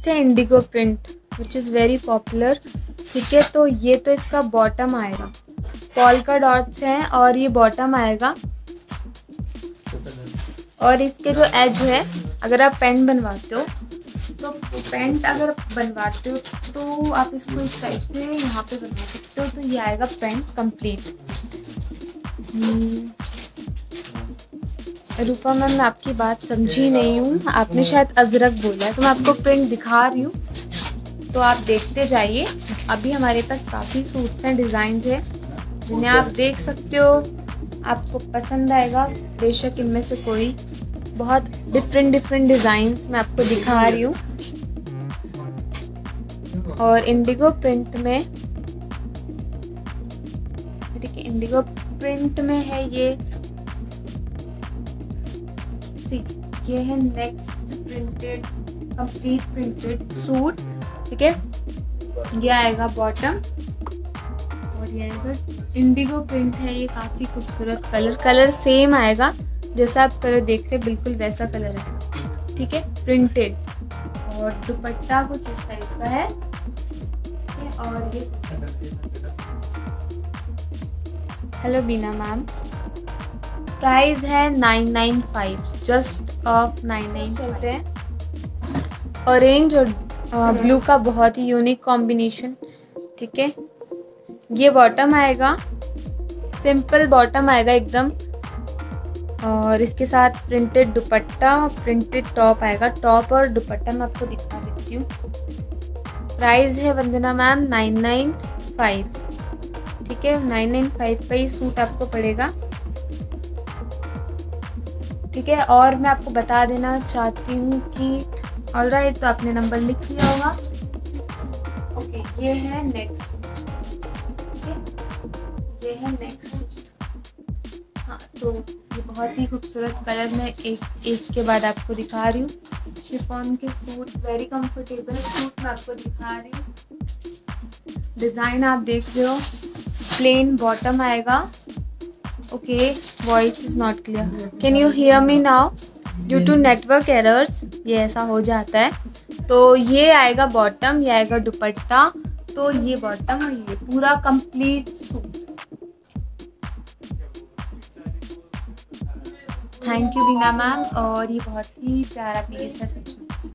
Next है indigo print which is very popular. ठीक है, तो ये तो इसका बॉटम आएगा, पॉल्का डॉट्स हैं और ये बॉटम आएगा। और इसके जो एज है, अगर आप पैंट बनवाते हो तो पैंट अगर बनवाते हो तो आप इसको इस टाइप से यहाँ पे बनवा सकते हो, तो ये आएगा पैंट कंप्लीट। रूपा मैम, मैं आपकी बात समझी नहीं हूँ, आपने शायद अजरक बोला है, तो मैं आपको प्रिंट दिखा रही हूँ तो आप देखते जाइए। अभी हमारे पास काफ़ी सूट्स हैं, डिज़ाइन हैं जिन्हें आप देख सकते हो, आपको पसंद आएगा बेशक। इनमें से कोई बहुत डिफरेंट डिज़ाइंस मैं आपको दिखा रही हूँ। और इंडिगो प्रिंट में, ठीक है, इंडिगो प्रिंट में है ये ये है next printed complete printed suit. ठीक है, ये आएगा बॉटम और ये आएगा इंडिगो प्रिंट है। ये काफ़ी खूबसूरत कलर सेम आएगा जैसा आप कलर देख रहे हैं, बिल्कुल वैसा कलर आएगा। ठीक है, प्रिंटेड। और दुपट्टा कुछ इस टाइप का है। और ये हेलो बीना मैम, प्राइस है 995, जस्ट ऑफ 99 चलते हैं। ऑरेंज और ब्लू का बहुत ही यूनिक कॉम्बिनेशन। ठीक है, ये बॉटम आएगा, सिंपल बॉटम आएगा एकदम, और इसके साथ प्रिंटेड दुपट्टा, प्रिंटेड टॉप आएगा। टॉप और दुपट्टा मैं आपको दिखा देती हूँ। प्राइस है वंदना मैम 995। ठीक है, 995 का ही सूट आपको पड़ेगा। ठीक है, और मैं आपको बता देना चाहती हूँ कि ऑलराइट, तो आपने नंबर लिख लिया होगा। ओके, ये है नेक्स्ट। ये है नेक्स्ट। हाँ, तो ये बहुत ही खूबसूरत कलर में एक के बाद आपको दिखा रही हूँ। शिफॉन के सूट, वेरी कंफर्टेबल सूट मैं आपको दिखा रही हूँ। डिज़ाइन आप देख रहे हो, प्लेन बॉटम आएगा। Okay, voice is not clear, can you hear me now? Due to network errors ये ऐसा हो जाता है। तो ये आएगा बॉटम, ये आएगा दुपट्टा, तो ये बॉटम और ये पूरा complete suit. Thank you Beena ma'am, और ये बहुत ही प्यारा पीस है सच में।